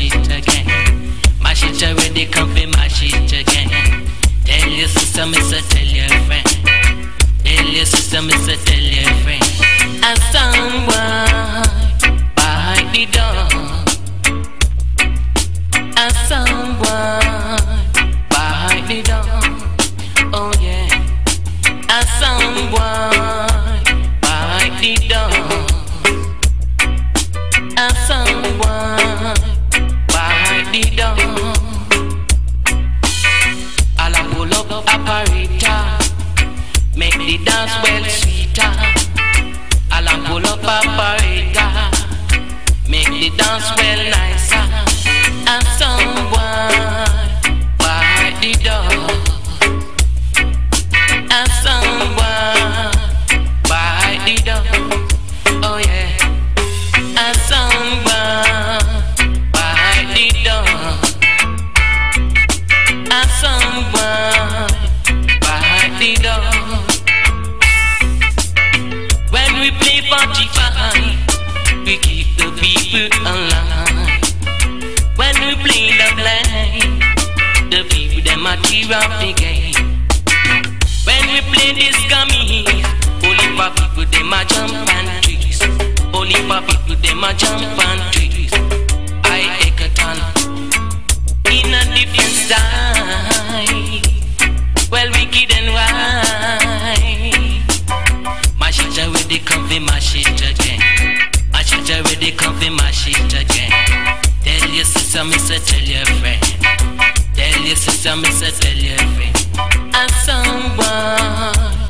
it again. Mash it already, come fi mash it again. Tell your sister, mister, tell your friend. Tell your sister, mister, tell your friend. And someone by the door. And someone by the door. Oh yeah. And someone by the door. And someone by the door. I'll pull up operator, make the dance well sweeter. I'll pull up operator, make the dance well nicer. And someone by the door. And someone by the door. Oh yeah. And someone by the door. And someone by the door. When we play 45, we keep the people alive. When we play the blind, the people them are tear up the game. When we play this gummy, only for people them a jump and trees. Only for people them a jump and trees. I Egerton in a different style. Well, wicked and right. Mash it already, come fi mash it again. Mash it already, come fi mash it again. Tell your sister, mister, tell your friend. Tell your sister, mister, tell your friend. And someone